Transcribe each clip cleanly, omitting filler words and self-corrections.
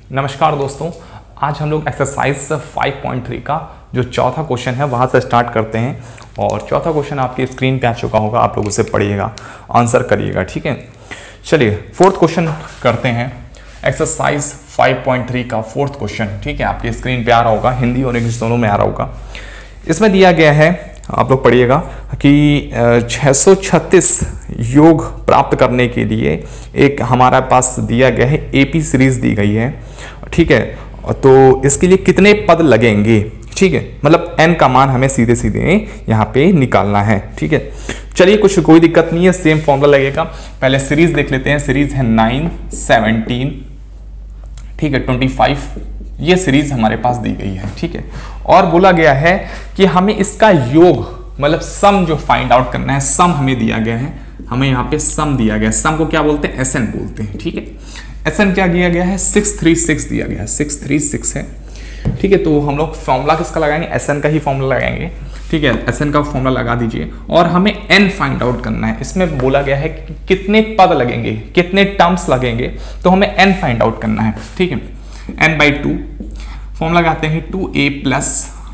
नमस्कार दोस्तों, आज हम लोग एक्सरसाइज 5.3 का जो चौथा क्वेश्चन है वहाँ से स्टार्ट करते हैं। और चौथा क्वेश्चन आपकी स्क्रीन पे आ चुका होगा, आप लोग उसे पढ़िएगा, आंसर करिएगा। ठीक है, चलिए फोर्थ क्वेश्चन करते हैं। एक्सरसाइज 5.3 का फोर्थ क्वेश्चन, ठीक है, आपकी स्क्रीन पे आ रहा होगा, हिंदी और इंग्लिश दोनों में आ रहा होगा। इसमें दिया गया है, आप लोग पढ़िएगा कि 636 योग प्राप्त करने के लिए एक हमारे पास दिया गया है एपी सीरीज दी गई है। ठीक है, तो इसके लिए कितने पद लगेंगे, ठीक है, मतलब n का मान हमें सीधे सीधे यहाँ पे निकालना है। ठीक है, चलिए कोई दिक्कत नहीं है, सेम फॉर्मूला लगेगा। पहले सीरीज देख लेते हैं। सीरीज है 9, 17, ठीक है, 25, ये सीरीज हमारे पास दी गई है। ठीक है, और बोला गया है कि हमें इसका योग मतलब सम जो फाइंड आउट करना है, सम हमें दिया गया है, हमें यहाँ पे सम दिया गया है। सम को क्या बोलते हैं? एसएन बोलते हैं। ठीक है, एसएन क्या दिया गया है? 636 दिया गया है, 636 है। ठीक है, तो हम लोग फॉर्मूला किसका लगाएंगे? एसएन का ही फॉर्मूला लगाएंगे। ठीक है, एसएन का फॉर्मूला लगा दीजिए और हमें एन फाइंड आउट करना है। इसमें बोला गया है कि कितने पद लगेंगे, कितने टर्म्स लगेंगे, तो हमें एन फाइंड आउट करना है। ठीक है, n/2 फॉर्मूला लगाते हैं 2a प्लस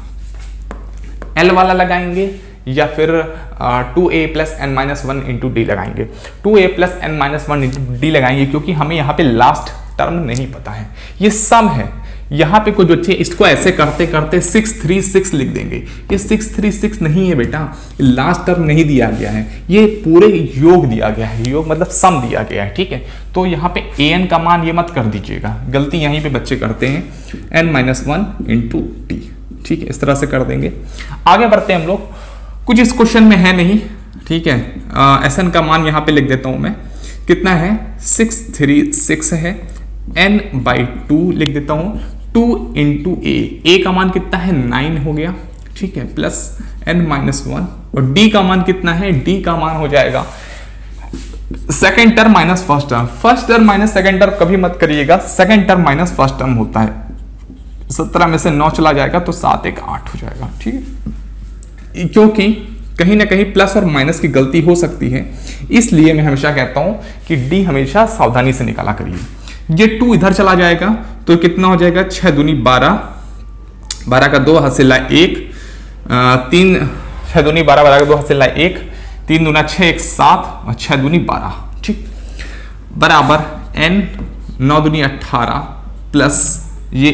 l वाला लगाएंगे या फिर 2a plus n-1 into D लगाएंगे। 2a plus n-1 into D लगाएंगे क्योंकि हमें यहाँ पे लास्ट टर्म नहीं पता है, ये सम है। यहाँ पे कुछ बच्चे इसको ऐसे करते करते 636 लिख देंगे। ये 636 नहीं है बेटा, लास्ट टर्म नहीं दिया गया है, ये पूरे योग दिया गया है। योग मतलब सम दिया गया है। ठीक है, तो यहाँ पे an का मान ये मत कर दीजिएगा, गलती यहीं पे बच्चे करते हैं, n-1 इंटू टी। ठीक है, इस तरह से कर देंगे। आगे बढ़ते हैं हम लोग, कुछ इस क्वेश्चन में है नहीं। ठीक है, एसएन का मान यहाँ पे लिख देता हूं मैं, कितना है? 636 है, n/2 लिख देता हूं, 2 इंटू ए का मान कितना है? 9 हो गया। ठीक है, प्लस n-1 और डी का मान कितना है? डी का मान हो जाएगा second term minus first term. First term minus second term कभी मत करिएगा, second term minus first term होता है। 17 में से 9 चला जाएगा तो 7 1 8 हो जाएगा। ठीक है, क्योंकि कहीं ना कहीं प्लस और माइनस की गलती हो सकती है, इसलिए मैं हमेशा कहता हूं कि डी हमेशा सावधानी से निकाला करिए। ये 2 इधर चला जाएगा तो कितना हो जाएगा? 6 दूनी 12, 12 का 2 हाथ से ला 1, 3, 6 दूनी 12, 12 का 2 हाथ से ला 1, 3 दूना 6, 1 7 और 6 दूनी 12। ठीक, बराबर n 9 दूनी 18 प्लस ये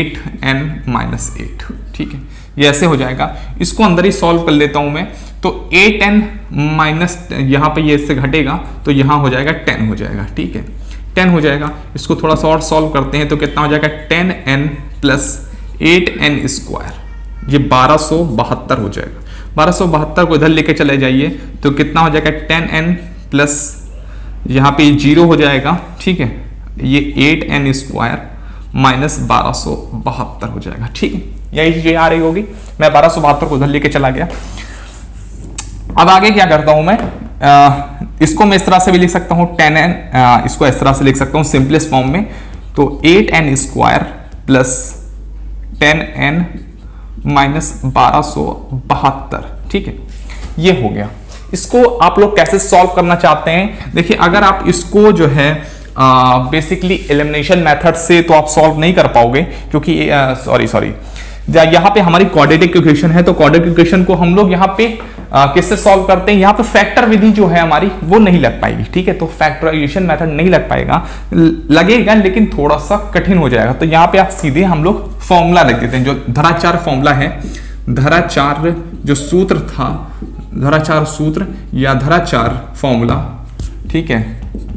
8n-8। ठीक है, ये ऐसे हो जाएगा। इसको अंदर ही सॉल्व कर लेता हूं मैं, तो 8n माइनस यहाँ पे ये इससे घटेगा तो यहाँ हो जाएगा 10 हो जाएगा। ठीक है, 10 हो जाएगा। इसको थोड़ा सा और सॉल्व करते हैं तो कितना हो जाएगा? 10n प्लस 8n स्क्वायर, ये 1272 हो जाएगा। 1272 को इधर लेके चले जाइए तो कितना हो जाएगा? 10n प्लस यहाँ पे 0 हो जाएगा। ठीक है, ये 8n स्क्वायर माइनस 1272 हो जाएगा। ठीक है, यही चीज आ रही होगी। मैं 1272 को उधर लेके चला गया। अब आगे क्या करता हूं मैं, इसको मैं इस तरह से भी लिख सकता हूं 10n, इसको इस तरह से लिख सकता हूं सिंपलेस्ट फॉर्म में, तो 8n square plus 10n minus 1272। ठीक है, ये हो गया। इसको आप लोग कैसे सॉल्व करना चाहते हैं? देखिए, अगर आप इसको जो है बेसिकली एलिमिनेशन मेथड से तो आप सॉल्व नहीं कर पाओगे, क्योंकि सॉरी यहाँ पे हमारी क्वाड्रेटिक इक्वेशन है, तो क्वाड्रेटिक इक्वेशन को हम लोग यहाँ पे किससे सॉल्व करते हैं? यहाँ पे फैक्टर विधि जो है हमारी वो नहीं लग पाएगी। ठीक है, तो फैक्टराइजेशन मेथड नहीं लग पाएगा, लगेगा लेकिन थोड़ा सा कठिन हो जाएगा। तो यहाँ पे आप सीधे हम लोग फॉर्मूला लिख देते हैं, जो धराचार फॉर्मूला है, धराचार जो सूत्र था, धराचार सूत्र या धराचार फॉर्मूला। ठीक है,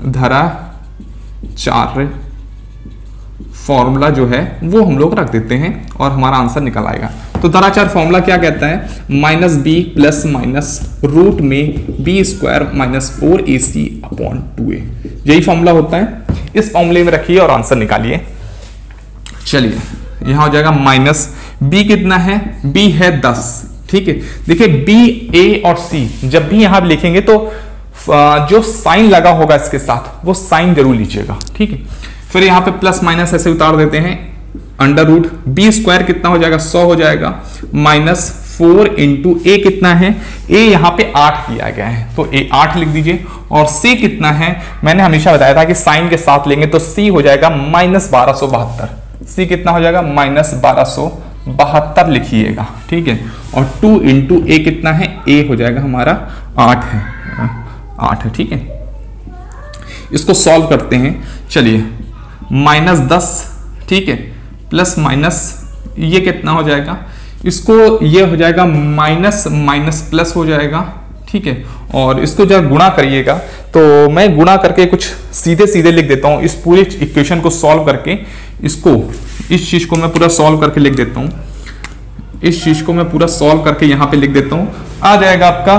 धराचार फॉर्मूला जो है वो हम लोग रख देते हैं और हमारा आंसर निकल आएगा। तो धराचार फॉर्मूला क्या कहता है? -b प्लस माइनस रूट में b स्क्वायर माइनस 4ac/2a, यही फॉर्मूला होता है। इस फॉर्मूले में रखिए और आंसर निकालिए। चलिए, यहां हो जाएगा माइनस b, कितना है? b है 10। ठीक है, देखिए b, a और c जब भी यहां लिखेंगे तो जो साइन लगा होगा इसके साथ वो साइन जरूर लीजिएगा। ठीक है, फिर यहाँ पे प्लस माइनस ऐसे उतार देते हैं। अंडर रूट b स्क्वायर कितना हो जाएगा? 100 हो जाएगा, माइनस 4 इंटू ए कितना है, ए यहाँ पे 8 दिया गया है तो ए 8 लिख दीजिए। और सी कितना है, मैंने हमेशा बताया था कि साइन के साथ लेंगे तो सी हो जाएगा -1272। सी कितना हो जाएगा -1272 लिखिएगा, ठीक है। और 2 इंटू ए कितना है, ए हो जाएगा हमारा 8 है, ठीक है। इसको सॉल्व करते हैं, चलिए -10, ठीक है, प्लस माइनस ये कितना हो जाएगा, इसको ये हो जाएगा माइनस माइनस प्लस हो जाएगा, ठीक है। और इसको जब गुणा करिएगा तो मैं गुणा करके कुछ सीधे सीधे लिख देता हूं, इस पूरे इक्वेशन को सॉल्व करके इसको, इस चीज को मैं पूरा सॉल्व करके लिख देता हूं, इस चीज को मैं पूरा सॉल्व करके यहां पे लिख देता हूं। आ जाएगा आपका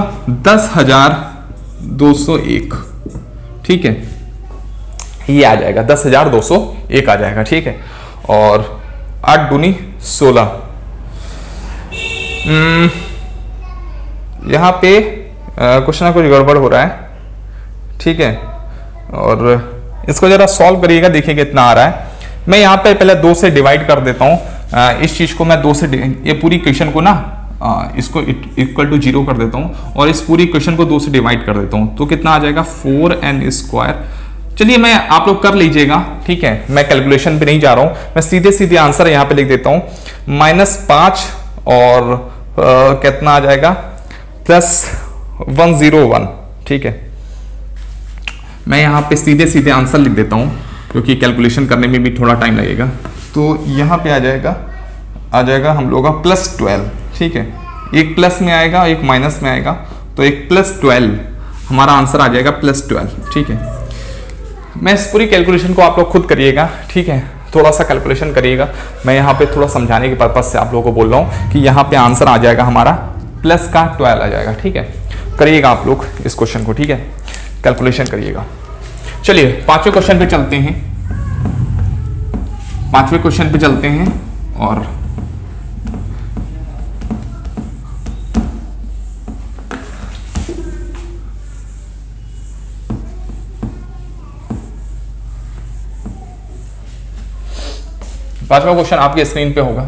10,201, ठीक है, ये आ जाएगा 10,201 आ जाएगा, ठीक है। और 8 दूनी 16, यहाँ पे कुछ ना कुछ गड़बड़ हो रहा है, ठीक है। और इसको जरा सॉल्व करिएगा, देखिए कितना आ रहा है। मैं यहाँ पे पहले 2 से डिवाइड कर देता हूँ, इस चीज को मैं 2 से, ये पूरी इक्वेशन को ना इसको इक्वल टू 0 कर देता हूँ और इस पूरी इक्वेशन को 2 से डिवाइड कर देता हूँ, तो कितना आ जाएगा 4n²। चलिए मैं, आप लोग कर लीजिएगा, ठीक है, मैं कैलकुलेशन पे नहीं जा रहा हूँ, मैं सीधे सीधे आंसर यहाँ पे लिख देता हूँ। -5 और कितना आ जाएगा +101, ठीक है। मैं यहाँ पे सीधे सीधे आंसर लिख देता हूँ क्योंकि कैलकुलेशन करने में भी थोड़ा टाइम लगेगा। तो यहाँ पे आ जाएगा हम लोग का +12, ठीक है। एक प्लस में आएगा, एक माइनस में आएगा, तो एक +12 हमारा आंसर आ जाएगा +12, ठीक है। मैं इस पूरी कैलकुलेशन को आप लोग खुद करिएगा, ठीक है, थोड़ा सा कैलकुलेशन करिएगा। मैं यहाँ पे थोड़ा समझाने के पर्पज से आप लोगों को बोल रहा हूँ कि यहाँ पे आंसर आ जाएगा हमारा +12 आ जाएगा, ठीक है। करिएगा आप लोग इस क्वेश्चन को, ठीक है, कैलकुलेशन करिएगा। चलिए 5वें क्वेश्चन पे चलते हैं, 5वें क्वेश्चन पे चलते हैं। और पांचवा क्वेश्चन आपके स्क्रीन पे होगा।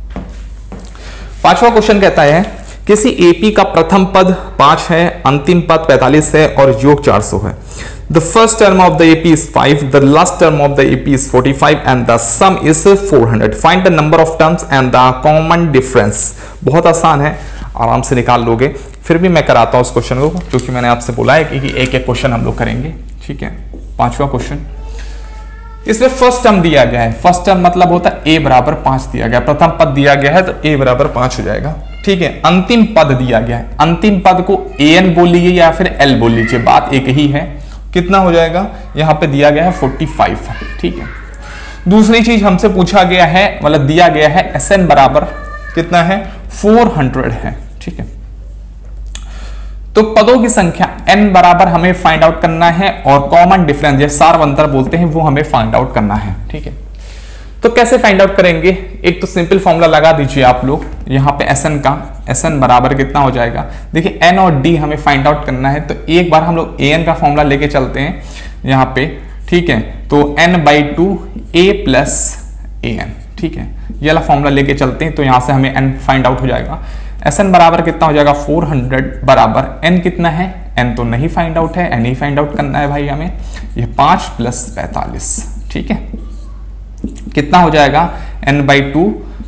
5वां क्वेश्चन कहता है किसी एपी का प्रथम पद 5 है, अंतिम पद 45 है और योग 400 है। The first term of the AP is 5, the last term of the AP is 45 and the sum is 400। Find the number of terms and the common difference. बहुत आसान है, आराम से निकाल लोगे। फिर भी मैं कराता हूं इस क्वेश्चन को क्योंकि मैंने आपसे बोला है कि एक एक क्वेश्चन हम लोग करेंगे, ठीक है। 5वां क्वेश्चन, इसमें फर्स्ट टर्म दिया गया है, फर्स्ट टर्म मतलब होता है a बराबर 5 दिया गया, प्रथम पद दिया गया है तो a बराबर 5 हो जाएगा, ठीक है। अंतिम पद दिया गया है, अंतिम पद को an बोल लीजिए या फिर l बोल लीजिए, बात एक ही है। कितना हो जाएगा, यहाँ पे दिया गया है 45, ठीक है। दूसरी चीज हमसे पूछा गया है, मतलब दिया गया है Sn बराबर कितना है 400 है, ठीक है। तो पदों की संख्या n बराबर हमें फाइंड आउट करना है और कॉमन डिफरेंस जैसे सारवंतर बोलते हैं वो हमें फाइंड आउट करना है, ठीक है। तो कैसे फाइंड आउट करेंगे, एक तो सिंपल फॉर्मूला लगा दीजिए आप लोग यहाँ पे Sn का, Sn बराबर कितना हो जाएगा, देखिए n और d हमें फाइंड आउट करना है तो एक बार हम लोग an का फॉर्मूला लेके चलते हैं यहाँ पे, ठीक है। तो n/2 a प्लस an, ठीक है, ये वाला फॉर्मूला लेके चलते हैं तो यहाँ से हमें n फाइंड आउट हो जाएगा। Sn बराबर कितना हो जाएगा 400 बराबर n कितना है, n तो नहीं फाइंड आउट है, n ही फाइंड आउट करना है भाई हमें। ये 5 + 45, ठीक है, कितना हो जाएगा n/2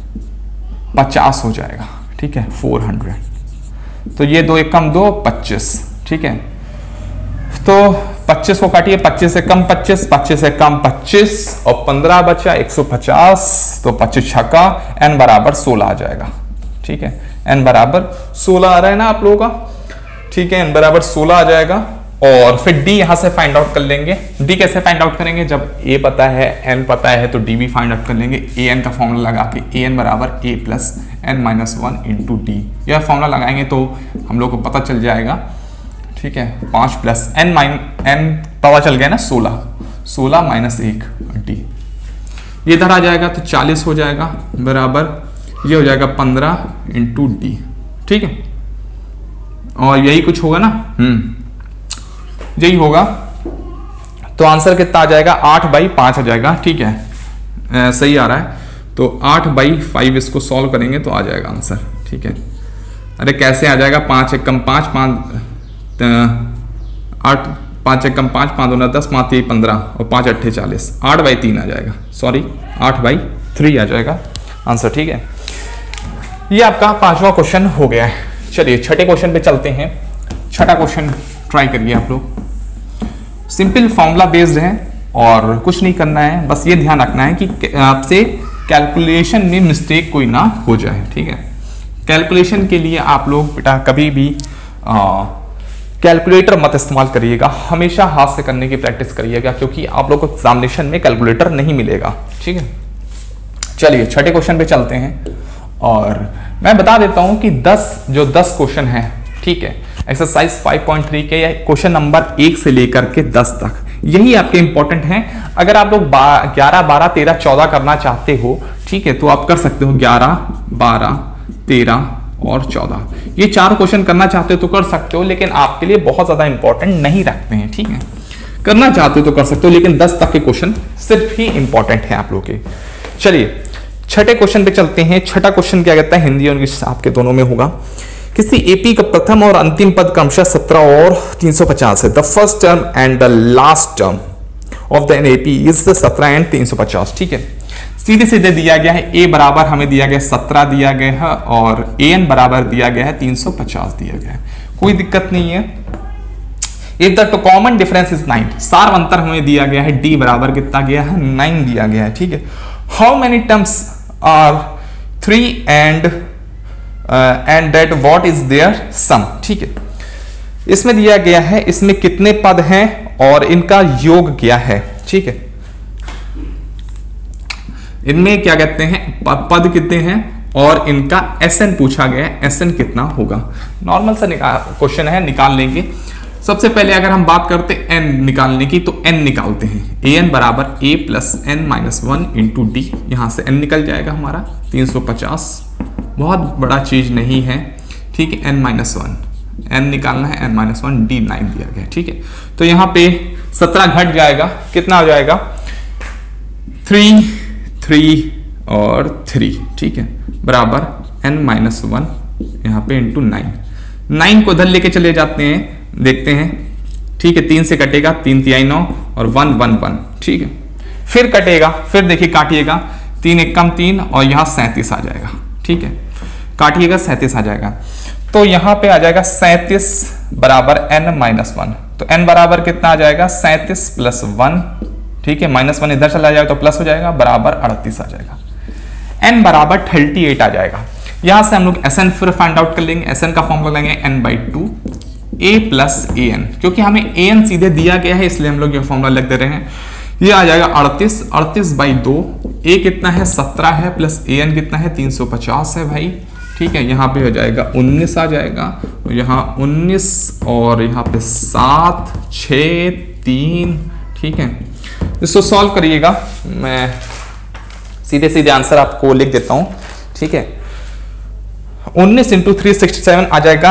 50 हो जाएगा, ठीक है, 400। तो ये 2 × 2 25, ठीक है। तो 25 को काटिए, 25 से कम 25, 25 से कम 25 और 15 बचा 150, तो 25 छक्का n बराबर 16 आ जाएगा, ठीक है। n बराबर 16 आ रहा है ना आप लोगों का, ठीक है, n बराबर 16 आ जाएगा। और फिर d यहां से फाइंड आउट कर लेंगे। d कैसे फाइंड आउट करेंगे, जब a पता है n पता है तो d भी फाइंड आउट कर लेंगे। an का फॉर्मूला लगा के an बराबर a plus n - 1 into d, यह फॉर्मूला लगाएंगे तो हम लोग को पता चल जाएगा, ठीक है। 5 + n पता चल गया ना 16 - 1 d, ये इधर आ जाएगा तो 40 हो जाएगा बराबर, ये हो जाएगा 15 इंटू d, ठीक है। और यही कुछ होगा ना, यही होगा। तो आंसर कितना आ जाएगा 8/5 आ जाएगा, ठीक है, सही आ रहा है। तो 8/5 इसको सॉल्व करेंगे तो आ जाएगा आंसर, ठीक है। अरे कैसे आ जाएगा, 5 एकम 5 5 8 5 एकम 5 5 दूना 10 5 3 15 और 5 8 40, 8/3 आ जाएगा, सॉरी 8/3 आ जाएगा आंसर। ठीक है, ये आपका 5वां क्वेश्चन हो गया है। चलिए छठे क्वेश्चन पे चलते हैं। छठा क्वेश्चन ट्राई करिए आप लोग। सिंपल फॉर्मूला बेस्ड है और कुछ नहीं करना है, बस ये ध्यान रखना है कि आपसे कैलकुलेशन में मिस्टेक कोई ना हो जाए। ठीक है, कैलकुलेशन के लिए आप लोग बेटा कभी भी कैलकुलेटर मत इस्तेमाल करिएगा, हमेशा हाथ से करने की प्रैक्टिस करिएगा, क्योंकि आप लोग को एग्जामिनेशन में कैलकुलेटर नहीं मिलेगा। ठीक है, चलिए छठे क्वेश्चन पे चलते हैं और मैं बता देता हूं कि 10 क्वेश्चन है। ठीक है, एक्सरसाइज 5.3 के क्वेश्चन नंबर 1 से लेकर के 10 तक यही आपके इंपॉर्टेंट हैं। अगर आप लोग 11, 12, 13, 14 करना चाहते हो, ठीक है, तो आप कर सकते हो 11, 12, 13 और 14। ये 4 क्वेश्चन करना चाहते हो तो कर सकते हो, लेकिन आपके लिए बहुत ज्यादा इंपॉर्टेंट नहीं रखते हैं। ठीक है, करना चाहते हो तो कर सकते हो, लेकिन 10 तक के क्वेश्चन सिर्फ ही इंपॉर्टेंट है आप लोग के। चलिए छठे क्वेश्चन पे चलते हैं। छठा क्वेश्चन क्या कहता है, हिंदी और इंग्लिश आपके दोनों में होगा। किसी एपी का प्रथम और अंतिम पद क्रमशः 17 और 350 है। The first term and the last term of the AP is 17 and 350। ठीक है, सीधे सीधे दिया गया है। ए बराबर हमें दिया गया 17 दिया गया है और एन बराबर दिया गया है 350 दिया गया है, कोई दिक्कत नहीं है। If the common difference is 9, सार अंतर हमें दिया गया है, डी बराबर कितना गया है 9 दिया गया है। ठीक है, how many terms are 3 and that what is their sum. ठीक है, इसमें दिया गया है इसमें कितने पद हैं और इनका योग क्या है। ठीक है, इनमें क्या कहते हैं पद कितने हैं और इनका एसएन पूछा गया है, एसएन कितना होगा। नॉर्मल सा क्वेश्चन है, निकाल लेंगे। सबसे पहले अगर हम बात करते हैं एन निकालने की, तो एन निकालते हैं। ए एन बराबर a plus n minus 1 into d, यहां से एन निकल जाएगा हमारा 350, बहुत बड़ा चीज नहीं है। ठीक है, एन माइनस 1 एन निकालना है, एन माइनस 1 डी 9 दिया गया। ठीक है, तो यहां पे 17 घट जाएगा, कितना हो जाएगा 3 3 और 3। ठीक है, बराबर एन माइनस 1 यहाँ पे इंटू 9 को इधर लेके चले जाते हैं, देखते हैं। ठीक है, 3 से कटेगा, 3 3 9 और 1 1 1। ठीक है, फिर कटेगा, फिर देखिए काटिएगा, 3 एकम 3 और यहाँ 37 आ जाएगा। ठीक है, काटिएगा 37 आ जाएगा, तो यहाँ पे आ जाएगा 37 बराबर n माइनस 1। तो n बराबर कितना आ जाएगा 37 प्लस 1। ठीक है, माइनस 1 इधर चला जाएगा तो प्लस हो जाएगा, बराबर 38 आ जाएगा। n बराबर 38 आ जाएगा। यहां से हम लोग SN फिर फाइंड आउट कर लेंगे। SN का फॉर्मूला लेंगे n/2 a प्लस an, क्योंकि हमें an सीधे दिया गया है इसलिए हम लोग ये फॉर्मूला लिख दे रहे हैं। ये आ जाएगा 38/2, a कितना है 17 है, प्लस an कितना है 350 है भाई। ठीक है, यहाँ पे हो जाएगा 19 आ जाएगा, तो यहाँ 19 और यहाँ पे 7 6 3। ठीक है, इसको सॉल्व करिएगा, मैं सीधे सीधे आंसर आपको लिख देता हूं। ठीक है, 19 इंटू 367 आ जाएगा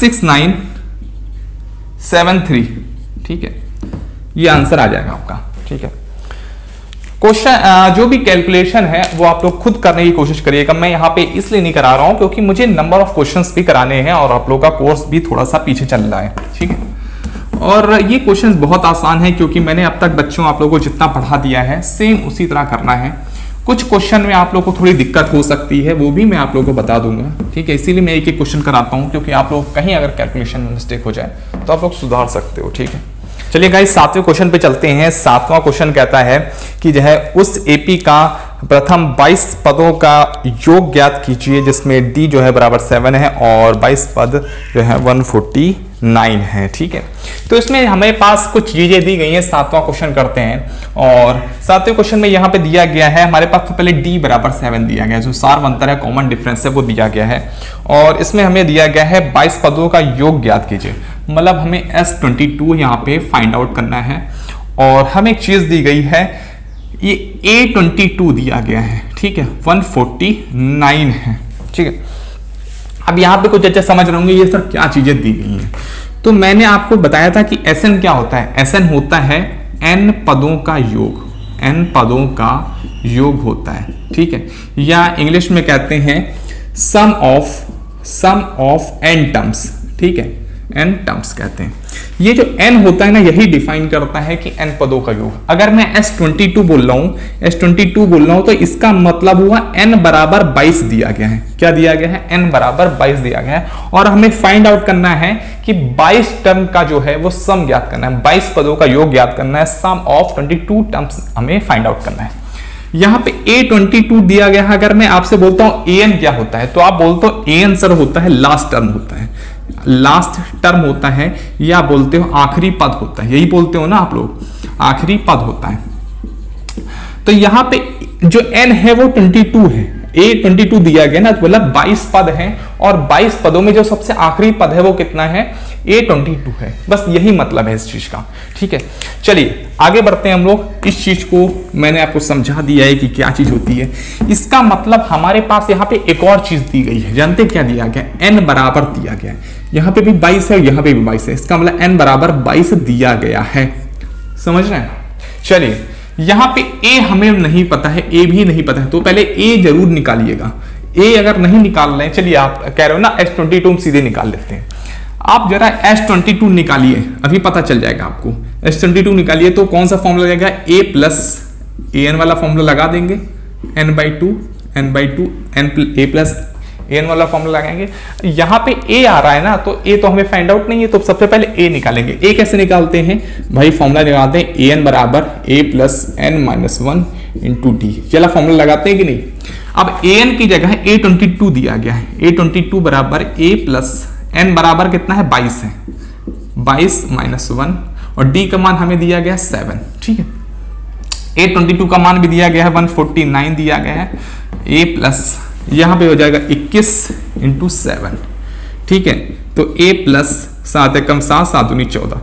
6973। ठीक है, ये आंसर आ जाएगा आपका। ठीक है, क्वेश्चन जो भी कैलकुलेशन है वो आप लोग खुद करने की कोशिश करिएगा। मैं यहाँ पे इसलिए नहीं करा रहा हूं क्योंकि मुझे नंबर ऑफ क्वेश्चंस भी कराने हैं और आप लोग का कोर्स भी थोड़ा सा पीछे चल रहा है। ठीक है, और ये क्वेश्चंस बहुत आसान है क्योंकि मैंने अब तक बच्चों आप लोगों को जितना पढ़ा दिया है सेम उसी तरह करना है। कुछ क्वेश्चन में आप लोग को थोड़ी दिक्कत हो सकती है, वो भी मैं आप लोगों को बता दूंगा। ठीक है, इसीलिए मैं एक एक क्वेश्चन कराता हूँ क्योंकि आप लोग कहीं अगर कैलकुलेशन में मिस्टेक हो जाए तो आप लोग सुधार सकते हो। ठीक है, चलिए गाइस 7वें क्वेश्चन पे चलते हैं। 7वां क्वेश्चन कहता है कि जो है उस एपी का प्रथम 22 पदों का योग ज्ञात कीजिए जिसमें डी जो है बराबर 7 है और 22 पद जो है 149 है। ठीक है, तो इसमें हमारे पास कुछ चीजें दी गई हैं। 7वां क्वेश्चन करते हैं और 7वें क्वेश्चन में यहाँ पे दिया गया है हमारे पास तो पहले डी बराबर 7 दिया गया है, जो सार अंतर है कॉमन डिफरेंस है वो दिया गया है, और इसमें हमें दिया गया है 22 पदों का योग ज्ञात कीजिए। मतलब हमें S22 यहाँ पे फाइंड आउट करना है और हमें एक चीज दी गई है, ये A22 दिया गया है। ठीक है, 149 है। ठीक है, अब यहाँ पे कुछ अच्छा समझ रहे होंगे ये सर क्या चीजें दी गई हैं। तो मैंने आपको बताया था कि SN क्या होता है, SN होता है n पदों का योग, n पदों का योग होता है। ठीक है, या इंग्लिश में कहते हैं sum of sum of n terms, ठीक है, n टर्म्स कहते हैं। ये जो n होता है ना, यही डिफाइन करता है कि n पदों का योग। अगर मैं S22 बोल रहा हूँ, S22 बोल रहा हूँ, तो इसका मतलब हुआ n बराबर 22 दिया गया है। क्या दिया गया है? n बराबर 22 दिया गया है। और हमें फाइंड आउट करना है कि 22 टर्म का जो है वो सम ज्ञात करना है, 22 पदों का योग ज्ञात करना है, सम ऑफ 22 टर्म्स हमें फाइंड आउट करना है। यहाँ पे A22 दिया गया है। अगर मैं आपसे बोलता हूँ an क्या होता है, तो आप बोलते हो an सर होता है लास्ट टर्म होता है, लास्ट टर्म होता है, या बोलते हो आखिरी पद होता है, यही बोलते हो ना आप लोग, आखिरी पद होता है। तो यहाँ पे जो n है वो 22 है, A22 दिया गया ना, मतलब 22 पद हैं, और 22 पदों में जो सबसे आखिरी पद है वो कितना है? A22 है। बस यही मतलब है इस चीज का, ठीक है। चलिए आगे बढ़ते हैं हम लोग। इस चीज को मैंने आपको समझा दिया है कि क्या चीज होती है। इसका मतलब हमारे पास यहाँ पे एक और चीज दी गई है, जानते क्या दिया गया? n बराबर दिया गया है। यहाँ पे भी 22 है और यहाँ पे भी 22 है, इसका मतलब n बराबर 22 दिया गया है। समझ रहे हैं? चलिए यहाँ पे a हमें नहीं पता है, a भी नहीं पता है, तो पहले a जरूर निकालिएगा। a अगर नहीं निकाल रहे हैं, चलिए आप कह रहे हो ना S22 हम सीधे निकाल लेते हैं। आप जरा S22 निकालिए, अभी पता चल जाएगा आपको। S22 निकालिए तो कौन सा फॉर्मूला लगेगा? a प्लस an वाला फॉर्मूला लगा देंगे, n/2 a प्लस an वाला फॉर्मूला लगाएंगे। यहाँ पे a आ रहा है ना, तो a तो हमें फाइंड आउट नहीं है, तो सबसे पहले a निकालेंगे। a कैसे निकालते हैं भाई? फॉर्मूला लगाते हैं an बराबर a plus n-1 into d, चला फॉर्मूला लगाते हैं कि नहीं। अब an की जगह A22 दिया गया है, A22 बराबर a प्लस n बराबर कितना है? 22 है, 22 -1, और d का मान हमें दिया गया 7, ठीक है। A22 का मान भी दिया गया है 149 दिया गया है, a प्लस यहाँ पे हो जाएगा 21 इंटू 7, ठीक है। तो a प्लस 7 कम 7 7 दूनी 14,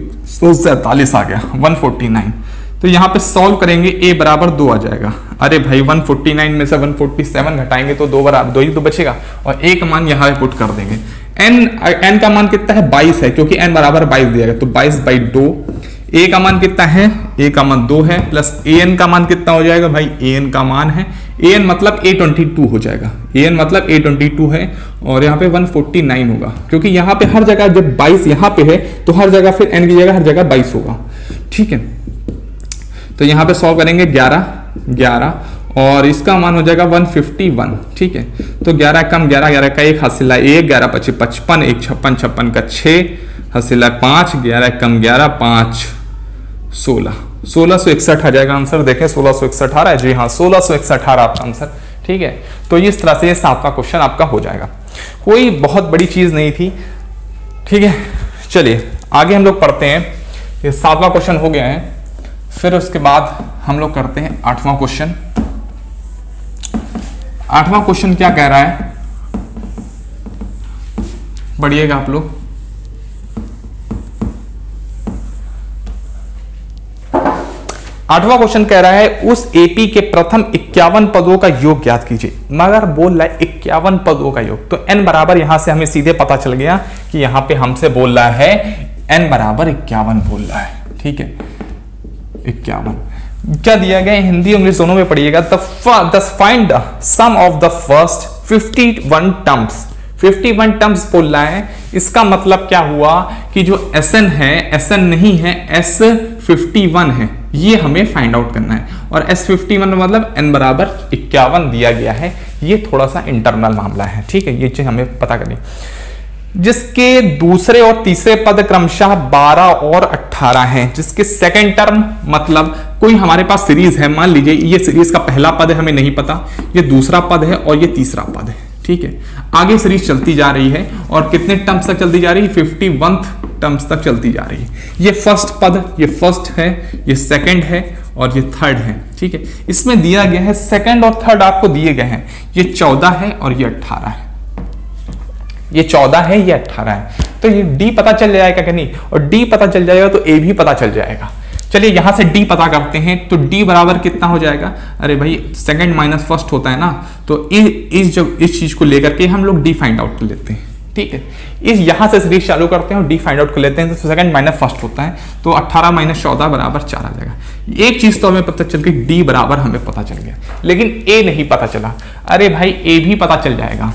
147 आ गया 149। तो यहाँ पे सॉल्व करेंगे, a बराबर 2 आ जाएगा। अरे भाई 149 में से 147 घटाएंगे तो 2 बराबर 2 ही तो बचेगा, और a का मान यहाँ पे पुट कर देंगे। n का मान कितना है? 22 है, क्योंकि n बराबर 22 दिया गया, तो 22/2। a का मान कितना है? a का मान 2 है, प्लस an का मान कितना हो जाएगा भाई? an का मान है, an मतलब A22 हो जाएगा, an मतलब A22 है, और यहाँ पे 149 होगा, क्योंकि यहाँ पे हर जगह जब 22 यहाँ पे है तो हर जगह फिर n की जगह हर जगह 22 होगा, ठीक है। तो यहाँ पे सॉल्व करेंगे 11 और इसका मान हो जाएगा 151, ठीक है। तो 11 कम 11 का 1 हासिल 1, 11 × 55, 1 56 56 का 6 हासिल 5, 11 कम 11 5 16, 1661 आ जाएगा आंसर। देखें 1661 आ रहा है, जी हाँ 1661 आ रहा आपका आंसर, ठीक है। तो इस तरह से ये 7वां क्वेश्चन आपका हो जाएगा, कोई बहुत बड़ी चीज नहीं थी, ठीक है। चलिए आगे हम लोग पढ़ते हैं, ये 7वां क्वेश्चन हो गया है। फिर उसके बाद हम लोग करते हैं 8वां क्वेश्चन। 8वां क्वेश्चन क्या कह रहा है, पढ़िएगा आप लोग। 8वां क्वेश्चन कह रहा है उस एपी के प्रथम 51 पदों का योग ज्ञात कीजिए। मगर बोल रहा है 51 पदों का योग, तो n बराबर यहां से हमें सीधे पता चल गया कि यहां पे हमसे बोल रहा है n बराबर 51 बोल रहा है, ठीक है। 51 क्या दिया गया है? हिंदी इंग्लिश दोनों में पढ़िएगा। Find the sum of the first 51 terms. 51 terms बोल रहा है, इसका मतलब क्या हुआ कि जो Sn है, Sn नहीं है, S51 है, ये हमें फाइंड आउट करना है। और S51 मतलब n बराबर 51 दिया गया है। ये थोड़ा सा इंटरनल मामला है, ठीक है, ये चीज हमें पता करनी। जिसके दूसरे और तीसरे पद क्रमशः 12 और 18 हैं, जिसके सेकंड टर्म मतलब कोई हमारे पास सीरीज है, मान लीजिए ये सीरीज का पहला पद है, हमें नहीं पता, ये दूसरा पद है और ये तीसरा पद है, ठीक है। आगे सीरीज चलती जा रही है और कितने टर्म्स तक चलती जा रही है? 51 टर्म्स तक चलती जा रही है। ये फर्स्ट पद, ये फर्स्ट है, ये सेकंड है और ये थर्ड है, ठीक है। इसमें दिया गया है सेकंड और थर्ड आपको दिए गए हैं, ये 14 है और ये 18 है, ये 14 है, ये 18 है। तो ये डी पता चल जाएगा कि नहीं? और डी पता चल जाएगा तो ए भी पता चल जाएगा। चलिए यहां से डी पता करते हैं, तो डी बराबर कितना हो जाएगा? अरे भाई सेकंड माइनस फर्स्ट होता है ना, तो इस चीज को लेकर के हम लोग डी फाइंड आउट कर लेते हैं, ठीक है। इस यहां से सीरीज चालू करते हैं और डी फाइंड आउट कर लेते हैं, तो सेकंड माइनस फर्स्ट होता है, तो 18 - 14 बराबर 4 आ जाएगा। एक चीज तो हमें पता चल गई, डी बराबर हमें पता चल गया, लेकिन ए नहीं पता चला। अरे भाई ए भी पता चल जाएगा,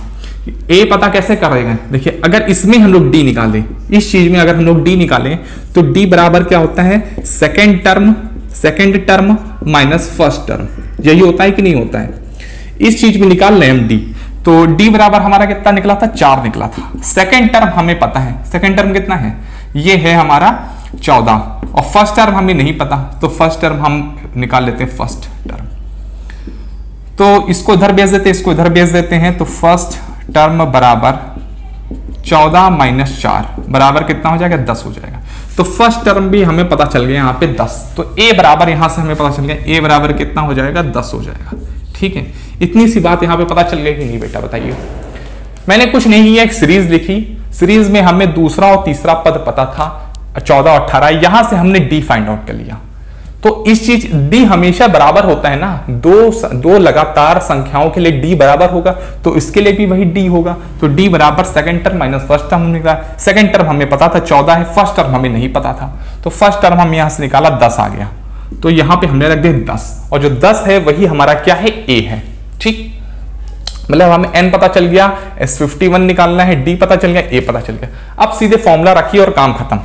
ए पता कैसे करेंगे, देखिए अगर इसमें हम लोग डी निकालें, इस चीज में अगर हम लोग डी निकालें तो डी बराबर क्या होता है, second term minus first term, यही होता है कि नहीं होता है। इस चीज में निकाल लें हम डी, तो डी बराबर हमारा कितना निकला था, 4 निकला था। सेकेंड टर्म हमें पता है, सेकेंड टर्म कितना है, ये है हमारा 14, और फर्स्ट टर्म हमें नहीं पता, तो फर्स्ट टर्म हम निकाल लेते हैं फर्स्ट टर्म। तो इसको इधर भेज देते हैं, इसको इधर भेज देते हैं, तो फर्स्ट टर्म बराबर 14 माइनस 4 बराबर कितना हो जाएगा, 10 हो जाएगा। तो फर्स्ट टर्म भी हमें पता चल गया यहाँ पे 10, तो ए बराबर यहां से हमें पता चल गया, ए बराबर कितना हो जाएगा, 10 हो जाएगा। ठीक है, इतनी सी बात यहाँ पे पता चल गई कि नहीं बेटा, बताइए। मैंने कुछ नहीं किया, एक सीरीज लिखी, सीरीज में हमें दूसरा और तीसरा पद पता था, 14 और 18, यहां से हमने डी फाइंड आउट कर लिया। तो इस चीज डी हमेशा बराबर होता है ना, दो लगातार संख्याओं के लिए डी बराबर होगा, तो इसके लिए भी वही डी होगा। तो डी बराबर second term minus first term निकला। सेकंड टर्म हमें पता था 14 है, फर्स्ट टर्म हमें नहीं पता था, तो फर्स्ट टर्म हम यहां से निकाला 10 आ गया, तो यहां पे हमने रख दिया 10, और जो 10 है वही हमारा क्या है, ए है। ठीक, मतलब हमें n पता चल गया, S51 निकालना है, d पता चल गया, a पता चल गया। अब सीधे फॉर्मूला रखिए और काम खत्म।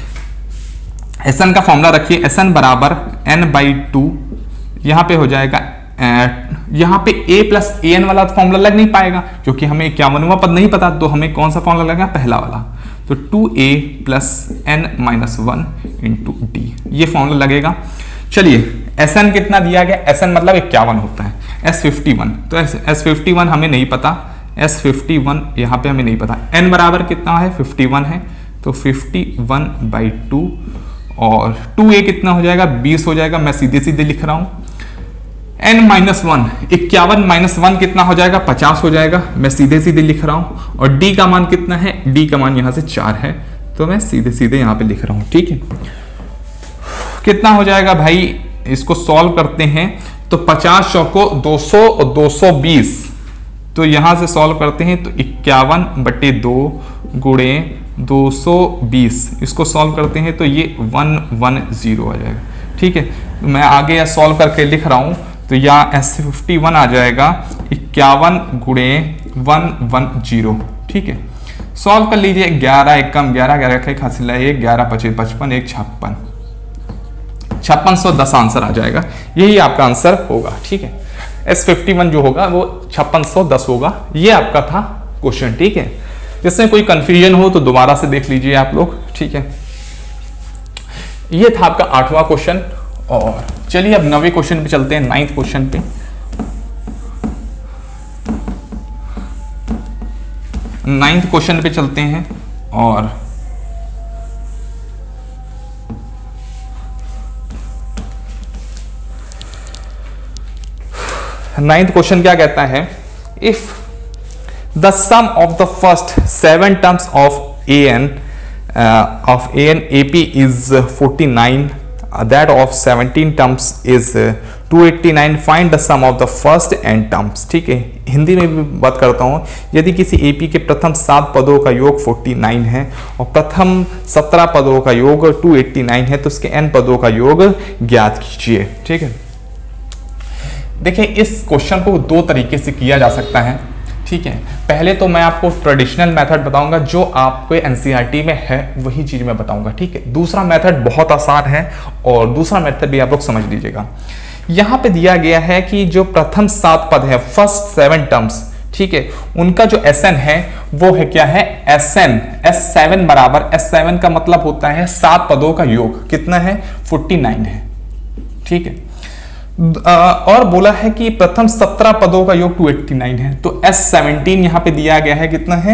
Sn का फॉर्मूला रखिए, Sn बराबर n/2, यहां पे हो जाएगा, यहां पे a प्लस an वाला फॉर्मूला लग नहीं पाएगा क्योंकि हमें 51वां पद नहीं पता, तो हमें कौन सा फॉर्मूला लगेगा, पहला वाला। तो 2a plus n-1 into d, ये फॉर्मूला लगेगा। चलिए Sn कितना दिया गया, Sn मतलब 51 होता है, S51, तो S51 हमें नहीं पता, S51 यहाँ पे हमें नहीं पता। n बराबर कितना है, 51 है, तो 51/2, और 2a कितना हो जाएगा, 20 हो जाएगा, मैं सीधे सीधे लिख रहा हूँ। n-1, 51 माइनस 1 कितना हो जाएगा, 50 हो जाएगा, मैं सीधे सीधे लिख रहा हूँ। और d का मान कितना है, d का मान यहाँ से 4 है, तो मैं सीधे सीधे यहाँ पे लिख रहा हूँ। ठीक है, कितना हो जाएगा भाई, इसको सॉल्व करते हैं तो 50 चौको 200 और 220, तो यहां से सॉल्व करते हैं तो 51/2 गुणे 220, इसको सॉल्व करते हैं तो ये 110 आ जाएगा। ठीक है, मैं आगे यह सॉल्व करके लिख रहा हूं, तो यहाँ S51 आ जाएगा 51 गुणे 110। ठीक है, सॉल्व कर लीजिए, 11 1 कम 11, 11 का हासिल है 11 25 55 1 56, 5610 आंसर आ जाएगा, यही आपका आंसर होगा। ठीक है, S51 जो होगा वो 5610 होगा, ये आपका था क्वेश्चन। ठीक है, जिसमें कोई कंफ्यूजन हो तो दोबारा से देख लीजिए आप लोग। ठीक है, ये था आपका 8वां क्वेश्चन। और चलिए अब 9वें क्वेश्चन पे चलते हैं, 9th क्वेश्चन पे। 9th क्वेश्चन पे चलते हैं, और 9th क्वेश्चन क्या कहता है, if the sum of the first 7 terms of an AP is 49, that of 17 terms is 289, find the sum of the first n terms। ठीक है, हिंदी में भी बात करता हूँ, यदि किसी AP के प्रथम 7 पदों का योग 49 है और प्रथम 17 पदों का योग 289 है, तो उसके n पदों का योग ज्ञात कीजिए। ठीक है, देखिए इस क्वेश्चन को 2 तरीके से किया जा सकता है। ठीक है, पहले तो मैं आपको ट्रेडिशनल मेथड बताऊंगा, जो आपको एनसीईआरटी में है वही चीज मैं बताऊंगा। ठीक है, दूसरा मेथड बहुत आसान है, और दूसरा मेथड भी आप लोग समझ लीजिएगा। यहां पे दिया गया है कि जो प्रथम 7 पद है, फर्स्ट 7 टर्म्स, ठीक है, उनका जो Sn है वो है क्या है, Sn S7 बराबर, S7 का मतलब होता है 7 पदों का योग, कितना है, 49 है। ठीक है, और बोला है कि प्रथम 17 पदों का योग 289 है, तो S17 यहां पे दिया गया है, कितना है,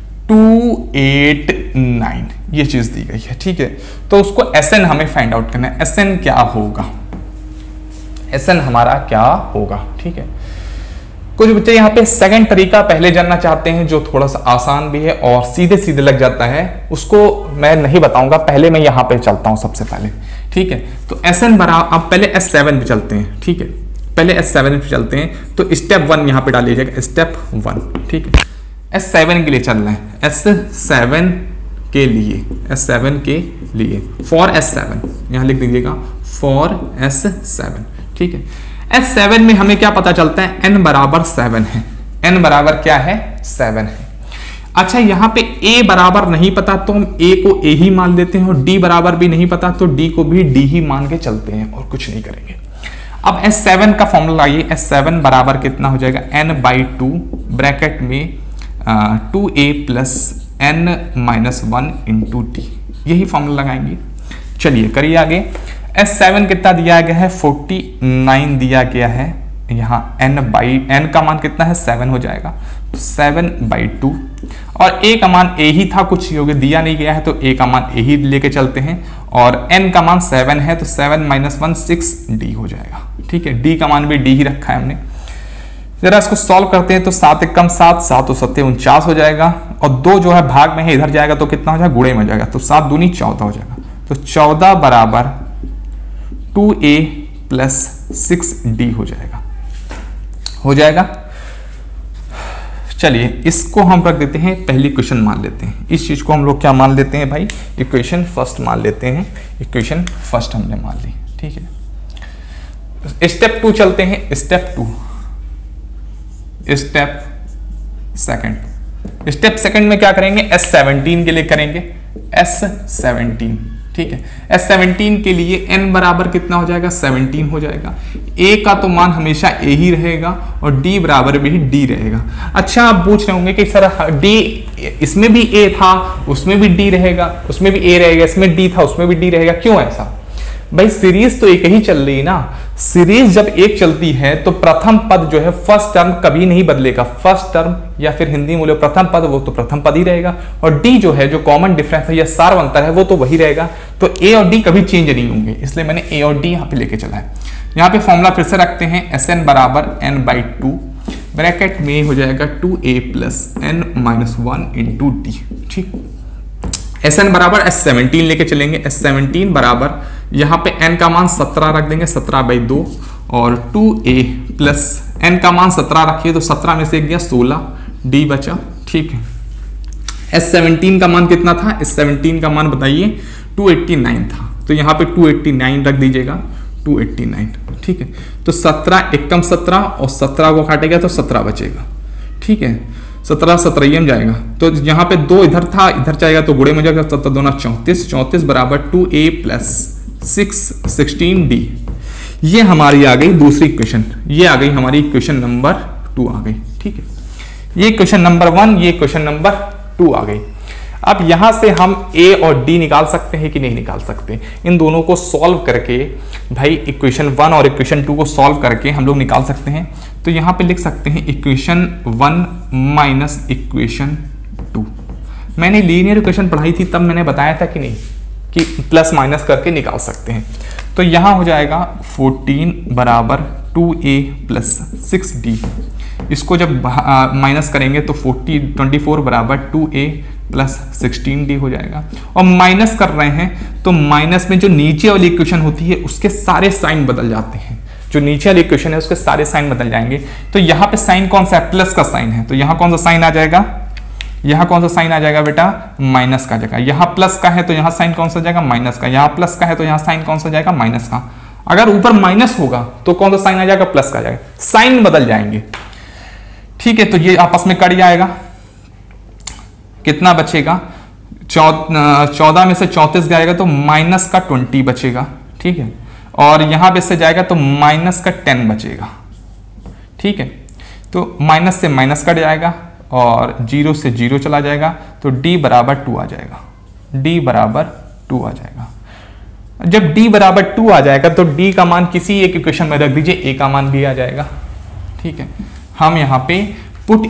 289, ये चीज दी गई है। ठीक है, तो उसको Sn हमें फाइंड आउट करना है, Sn क्या होगा, Sn हमारा क्या होगा। ठीक है, कुछ बच्चे यहाँ पे सेकंड तरीका पहले जानना चाहते हैं, जो थोड़ा सा आसान भी है और सीधे सीधे लग जाता है, उसको मैं नहीं बताऊंगा, पहले मैं यहाँ पे चलता हूँ सबसे पहले। ठीक है, तो Sn बराबर, अब पहले S7 पे चलते हैं। ठीक है, पहले S7 पे चलते हैं, तो स्टेप 1 यहाँ पे डाल लीजिएगा, स्टेप 1। ठीक है, S7 के लिए चलना है, S7 के लिए फॉर S7 यहाँ लिख दीजिएगा, फॉर S7। ठीक है, S7 में हमें क्या पता चलता है, n बराबर 7 है, n बराबर क्या है, 7 है। अच्छा यहाँ पे a बराबर नहीं पता तो हम a को a ही मान लेते हैं, और d बराबर भी नहीं पता तो d को भी d ही मान के चलते हैं और कुछ नहीं करेंगे। अब S7 का फॉर्मूला आइए, S7 बराबर कितना हो जाएगा, n/2 ब्रैकेट में 2a plus n-1 into t, यही फॉर्मूला लगाएंगे। चलिए करिए आगे। S7 कितना दिया गया है, 49 दिया गया है। यहाँ n का मान कितना है, 7 हो जाएगा, तो 7/2, और a का मान a ही था, कुछ योग्य दिया नहीं गया है तो a का मान a ही लेके चलते हैं, और n का मान 7 है तो 7 - 1 6d हो जाएगा। ठीक है, d का मान भी d ही रखा है हमने। जरा इसको सॉल्व करते हैं तो 7 × 7 7 और 7 49 हो जाएगा, और 2 जो है भाग में है इधर जाएगा तो कितना हो जाएगा, गुणे में हो जाएगा, तो 7 दूनी 14 हो जाएगा, तो 14 बराबर 2a प्लस 6d हो जाएगा। चलिए इसको हम रख देते हैं, पहली क्वेश्चन मान लेते हैं। इस चीज को हम लोग क्या मान लेते हैं भाई, इक्वेशन फर्स्ट मान लेते हैं। इक्वेशन फर्स्ट हमने मान ली, ठीक है। स्टेप 2 चलते हैं, step 2, step second. Step second में क्या करेंगे, S17 के लिए करेंगे, S17, ठीक है। S17 के लिए n बराबर कितना हो जाएगा, 17 हो जाएगा। a का तो मान हमेशा a ही रहेगा, और d बराबर भी d रहेगा। अच्छा आप पूछ रहे होंगे कि सर d, इसमें भी a था, उसमें भी d रहेगा, उसमें भी a रहेगा, इसमें d था, उसमें भी d रहेगा, क्यों ऐसा भाई, सीरीज तो एक ही चल रही है ना। सीरीज जब एक चलती है तो प्रथम पद जो है, फर्स्ट टर्म कभी नहीं बदलेगा। फर्स्ट टर्म या फिर हिंदी में बोले प्रथम पद, वो तो प्रथम पद ही रहेगा, और डी जो है, जो कॉमन डिफरेंस है या सार अंतर है, वो तो वही रहेगा। तो ए और डी कभी चेंज नहीं होंगे, इसलिए मैंने ए और डी यहाँ पे लेके चला है। यहाँ पे फॉर्मूला फिर से रखते हैं, Sn बराबर n/2 ब्रैकेट में हो जाएगा 2a plus n-1 into d, ठीक। Sn बराबर S17 लेके चलेंगे, S17 बराबर यहाँ पे n का मान 17 रख देंगे, 17/2, और 2a प्लस n का मान 17 रखिए तो 17 में से एक गया 16, d बचा, ठीक है। S17 का मान कितना था, S17 का मान बताइए 289 था, तो यहाँ पे 289 रख दीजिएगा, 289, ठीक है। तो 17 एकम 17 और 17 को काटेगा तो 17 बचेगा, ठीक है। 17 17 जाएगा, तो यहाँ पे 2 इधर था, इधर जाएगा तो गुणे में जाएगा, 17 दूना 34, 34 बराबर 2a प्लस 16d। ये हमारी आ गई दूसरी इक्वेशन, ये आ गई हमारी इक्वेशन नंबर 2 आ गई, ठीक है। ये क्वेश्चन नंबर 1, ये क्वेश्चन नंबर 2 आ गई। अब यहां से हम a और d निकाल सकते हैं कि नहीं निकाल सकते, इन दोनों को सॉल्व करके भाई, इक्वेशन 1 और इक्वेशन 2 को सॉल्व करके हम लोग निकाल सकते हैं। तो यहां पे लिख सकते हैं इक्वेशन 1 माइनस इक्वेशन 2। मैंने लीनियर इक्वेशन पढ़ाई थी, तब मैंने बताया था कि नहीं, कि प्लस माइनस करके निकाल सकते हैं। तो यहां हो जाएगा 14 बराबर 2a प्लस 6d। इसको जब माइनस करेंगे तो 24 बराबर 2a प्लस 16d हो जाएगा। और माइनस कर रहे हैं तो माइनस में जो नीचे वाली इक्वेशन होती है उसके सारे साइन बदल जाते हैं, जो नीचे वाली इक्वेशन है उसके सारे साइन बदल जाएंगे। तो यहाँ पे साइन कौन सा है, प्लस का साइन है, तो यहाँ कौन सा साइन आ जाएगा, यहाँ कौन सा साइन आ जाएगा बेटा, माइनस का जाएगा। यहाँ प्लस का है तो यहाँ साइन कौन सा जाएगा, माइनस का। यहाँ प्लस का है तो यहाँ साइन कौन सा जाएगा, माइनस का। अगर ऊपर माइनस होगा तो कौन सा साइन आ जाएगा, प्लस का जाएगा, साइन बदल जाएंगे, ठीक है। तो ये आपस में कट जाएगा, कितना बचेगा, 14 में से 34 जाएगा तो माइनस का 20 बचेगा, ठीक है। और यहां पे से जाएगा तो माइनस का 10 बचेगा, ठीक है। तो माइनस से माइनस कट जाएगा और 0 से 0 चला जाएगा, तो d बराबर 2 आ जाएगा, d बराबर 2 आ जाएगा। जब d बराबर 2 आ जाएगा तो d का मान किसी एक इक्वेशन में रख दीजिए, a का मान भी आ जाएगा, ठीक है। हम यहाँ पे put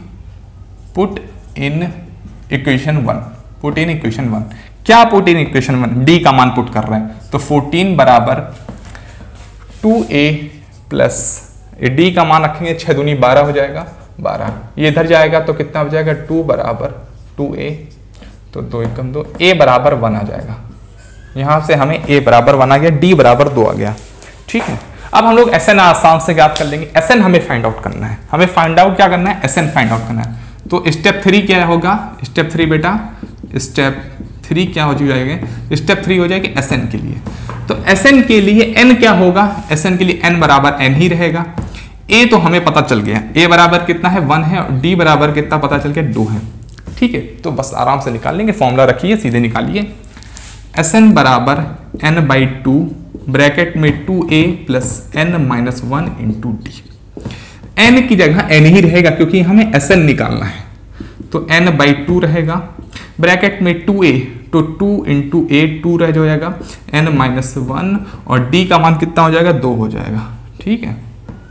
in equation 1, put in equation 1, क्या पुट इन इक्वेशन 1, d का मान पुट कर रहे हैं, तो 14 बराबर 2a प्लस d का मान रखेंगे 6 दूनी 12 हो जाएगा, 12, ये इधर जाएगा तो कितना हो जाएगा, 2 बराबर 2a, तो 2 एकम 2, a बराबर 1 आ जाएगा। यहां से हमें a बराबर 1 आ गया, d बराबर 2 आ गया, ठीक है। अब हम लोग Sn आसान से ज्ञात कर लेंगे। Sn हमें फाइंड आउट करना है, हमें फाइंड आउट क्या करना है, Sn फाइंड आउट करना है। तो स्टेप 3 क्या होगा, स्टेप 3 बेटा, स्टेप 3 क्या हो जाएगा, स्टेप 3 हो जाएगी Sn के लिए। तो Sn के लिए n क्या होगा, Sn के लिए n बराबर n ही रहेगा। ए तो हमें पता चल गया, ए बराबर कितना है 1 है, और डी बराबर कितना पता चल गया 2 है। ठीक है, तो बस आराम से निकाल लेंगे, फॉर्मूला रखिए सीधे निकालिए। Sn बराबर n/2 ब्रैकेट में 2a plus n-1 into D. n की जगह n ही रहेगा क्योंकि हमें Sn निकालना है, तो n/2 रहेगा ब्रैकेट में 2a, तो 2 इंटू a 2 रह जाएगा, n-1 और d का मान कितना हो जाएगा 2 हो जाएगा। ठीक है,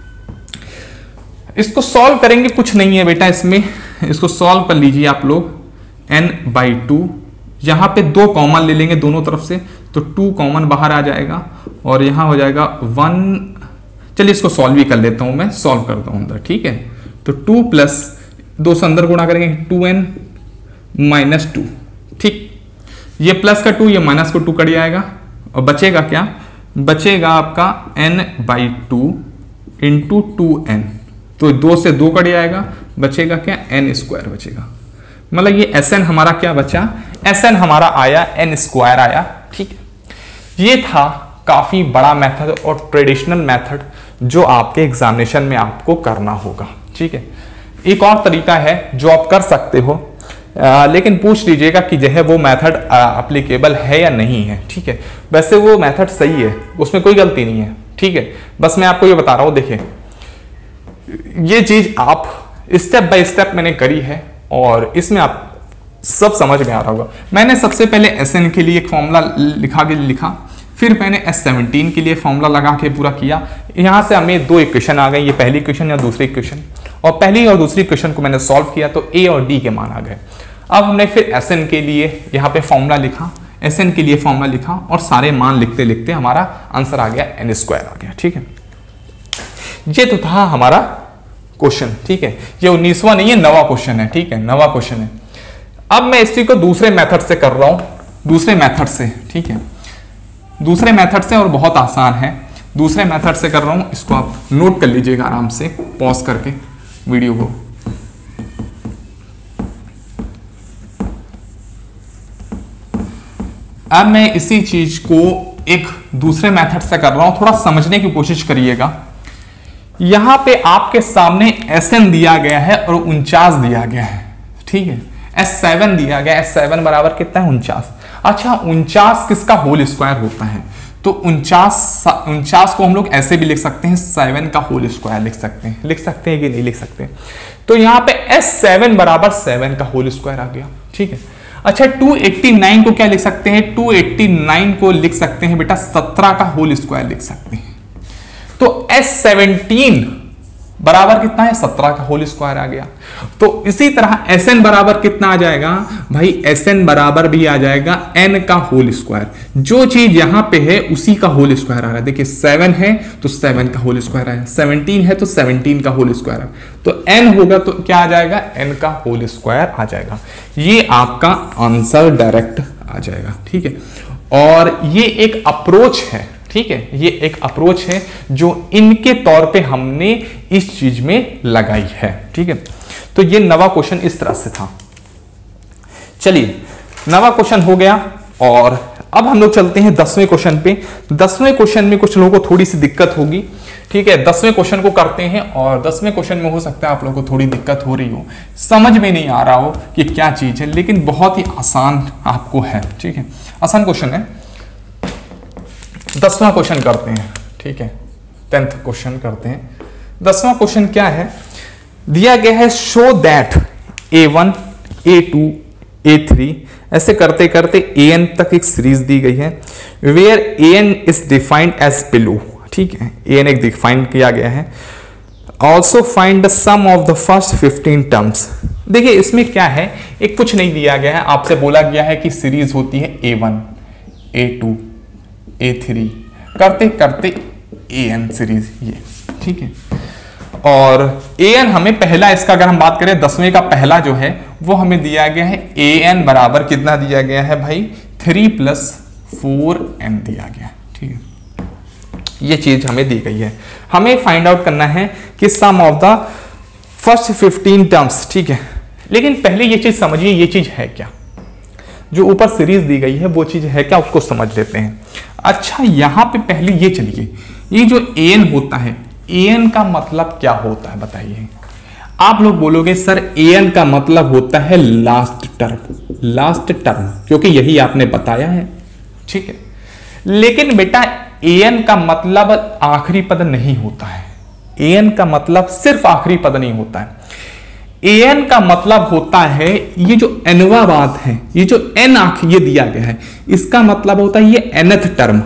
इसको सॉल्व करेंगे, कुछ नहीं है बेटा इसमें, इसको सॉल्व कर लीजिए आप लोग। n/2 यहाँ पे 2 कॉमन ले लेंगे दोनों तरफ से, तो 2 कॉमन बाहर आ जाएगा और यहाँ हो जाएगा 1। चलिए इसको सॉल्व भी कर लेता हूँ, मैं सॉल्व करता हूँ अंदर। ठीक है, तो 2 प्लस 2 से अंदर गुणा करेंगे 2n माइनस 2। ठीक, ये प्लस का 2 ये माइनस को 2 कट जाएगा और बचेगा क्या, बचेगा आपका n/2 इंटू 2n, तो 2 से 2 कट जाएगा, बचेगा क्या n² बचेगा। मतलब ये Sn हमारा क्या बचा, Sn हमारा आया n² आया। ठीक है, ये था काफी बड़ा मेथड और ट्रेडिशनल मेथड जो आपके एग्जामिनेशन में आपको करना होगा। ठीक है, एक और तरीका है जो आप कर सकते हो, लेकिन पूछ लीजिएगा कि जो है वो मेथड अप्लीकेबल है या नहीं है। ठीक है, वैसे वो मेथड सही है, उसमें कोई गलती नहीं है। ठीक है, बस मैं आपको ये बता रहा हूँ, देखिए ये चीज आप स्टेप बाय स्टेप मैंने करी है और इसमें आप सब समझ में आ रहा होगा। मैंने सबसे पहले Sn के लिए एक फॉर्मूला लिखा, फिर मैंने S17 के लिए फॉर्मूला लगा के पूरा किया। यहाँ से हमें 2 इक्वेशन आ गए, ये पहली इक्वेशन या दूसरी इक्वेशन, और पहली और दूसरी इक्वेशन को मैंने सॉल्व किया तो A और D के मान आ गए। अब हमने फिर Sn के लिए यहाँ पे फॉर्मूला लिखा, Sn के लिए फॉर्मूला लिखा और सारे मान लिखते लिखते हमारा आंसर आ गया n² आ गया। ठीक है, ये तो था हमारा क्वेश्चन। ठीक है, ये 19वां नहीं है, नवा क्वेश्चन है। ठीक है, नवा क्वेश्चन है। अब मैं इसी को दूसरे मेथड से कर रहा हूं, दूसरे मेथड से। ठीक है, दूसरे मेथड से, और बहुत आसान है, दूसरे मेथड से कर रहा हूं। इसको आप नोट कर लीजिएगा आराम से पॉज करके वीडियो को। अब मैं इसी चीज को एक दूसरे मेथड से कर रहा हूं, थोड़ा समझने की कोशिश करिएगा। यहां पे आपके सामने Sn दिया गया है और 49 दिया गया है। ठीक है, S7 दिया गया, S7 बराबर कितना है 49। अच्छा, 49 किसका होल स्क्वायर होता है, तो 49 को हम लोग ऐसे भी लिख सकते हैं, 7 का होल स्क्वायर लिख सकते हैं कि नहीं लिख सकते। तो यहाँ पे S7 बराबर 7 का होल स्क्वायर आ गया। ठीक है, अच्छा 289 को क्या लिख सकते हैं, 289 को लिख सकते हैं बेटा 17 का होल स्क्वायर लिख सकते हैं। तो S17 बराबर कितना है 17 का होल स्क्वायर आ गया। तो इसी तरह Sn बराबर कितना आ जाएगा भाई, Sn बराबर भी आ जाएगा n का होल स्क्वायर। जो चीज यहां पे है उसी का होल स्क्वायर आ रहा है। देखिए 7 है तो 7 का होल स्क्वायर आया, 17 है तो 17 का होल स्क्वायर आया, तो n होगा तो क्या आ जाएगा, n का होल स्क्वायर आ जाएगा। ये आपका आंसर डायरेक्ट आ जाएगा। ठीक है, और ये एक अप्रोच है। ठीक है, ये एक अप्रोच है जो इनके तौर पे हमने इस चीज में लगाई है। ठीक है, तो ये नवा क्वेश्चन इस तरह से था। चलिए, नवा क्वेश्चन हो गया और अब हम लोग चलते हैं 10वें क्वेश्चन पे। 10वें क्वेश्चन में कुछ लोगों को थोड़ी सी दिक्कत होगी। ठीक है, 10वें क्वेश्चन को करते हैं और 10वें क्वेश्चन में हो सकता है आप लोगों को थोड़ी दिक्कत हो रही हो, समझ में नहीं आ रहा हो कि क्या चीज है, लेकिन बहुत ही आसान आपको है। ठीक है, आसान क्वेश्चन है। 10वां क्वेश्चन करते हैं। ठीक है, 10th क्वेश्चन करते हैं। 10वां क्वेश्चन क्या है, दिया गया है show that A1 A2 A3 ऐसे करते करते AN तक एक सीरीज दी गई है, where AN is defined as below. ठीक है, AN एक डिफाइंड किया गया है। Also find the sum of the first 15 terms. देखिए इसमें क्या है, एक कुछ नहीं दिया गया है, आपसे बोला गया है कि सीरीज होती है A1 A2 A3 करते करते AN सीरीज ये। ठीक है, और AN हमें पहला, इसका अगर हम बात करें 10वें का पहला जो है वो हमें दिया गया है AN बराबर कितना दिया गया है भाई, 3 + 4n दिया गया। ठीक है, ये चीज हमें दी गई है। हमें फाइंड आउट करना है कि sum of the first 15 terms. ठीक है, लेकिन पहले ये चीज समझिए, ये चीज है क्या, जो ऊपर सीरीज दी गई है वो चीज है क्या, उसको समझ लेते हैं। अच्छा, यहां पे पहले ये चलिए, ये जो AN होता है an का मतलब क्या होता है बताइए। आप लोग बोलोगे सर an का मतलब होता है लास्ट टर्म, क्योंकि यही आपने बताया है, ठीक है। लेकिन बेटा an का मतलब आखिरी पद नहीं होता है, an का मतलब सिर्फ आखिरी पद नहीं होता है। an का मतलब होता है ये जो nवा बात है, ये जो n ये दिया गया है, इसका मतलब होता है ये nth टर्म।